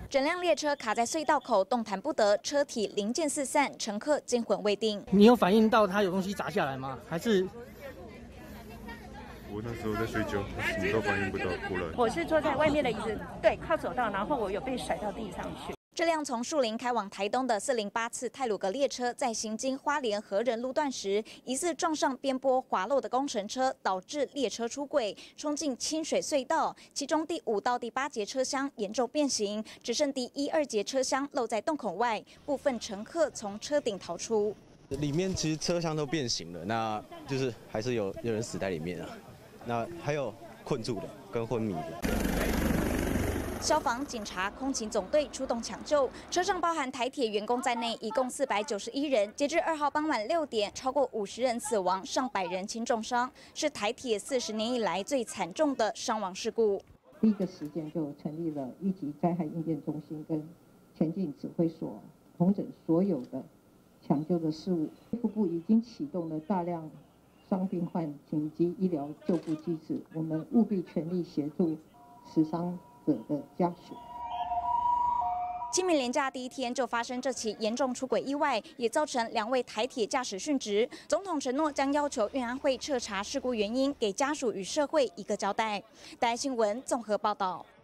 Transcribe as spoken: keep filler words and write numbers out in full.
整辆列车卡在隧道口，动弹不得，车体零件四散，乘客惊魂未定。 你有反应到它有东西砸下来吗？还是？ 我那时候在睡觉，什么都反应不到，过来。 我是坐在外面的椅子，对，靠走道，然后我有被甩到地上去。 这辆从树林开往台东的四零八次太鲁阁列车，在行经花莲和仁路段时，疑似撞上边坡滑落的工程车，导致列车出轨，冲进清水隧道。其中第五到第八节车厢严重变形，只剩第一、二节车厢露在洞口外，部分乘客从车顶逃出。 里面其实车厢都变形了，那就是还是有有人死在里面啊。 那还有困住的跟昏迷的。 消防、警察、空勤总队出动抢救，车上包含台铁员工在内，一共四百九十一人。截至二号傍晚六点，超过五十人死亡，上百人轻重伤，是台铁四十年以来最惨重的伤亡事故。 第一个时间就成立了一级灾害应变中心跟前进指挥所，统整所有的抢救的事务。卫福部已经启动了大量 伤病患紧急医疗救护机制，我们务必全力协助死伤者的家属。 清明连假第一天就发生这起严重出轨意外，也造成两位台铁驾驶殉职。总统承诺将要求运安会彻查事故原因，给家属与社会一个交代。台新闻综合报道。